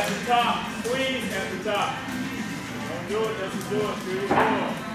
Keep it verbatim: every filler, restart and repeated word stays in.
at the top. Squeeze at the top. Don't do it just to do it. Three, four.